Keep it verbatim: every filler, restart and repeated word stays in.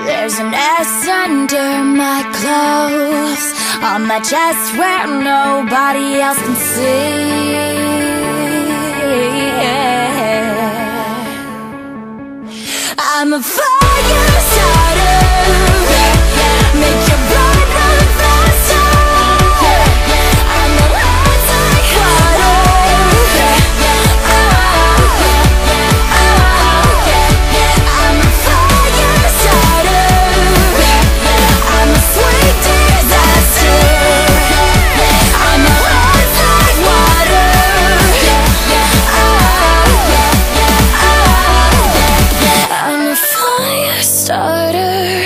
There's an S under my clothes, on my chest where nobody else can see. I'm a fire starter, make your blood run faster. I'm a rise like water. I'm a fire starter, I'm a sweet disaster. I'm a rise like water. I'm a fire starter.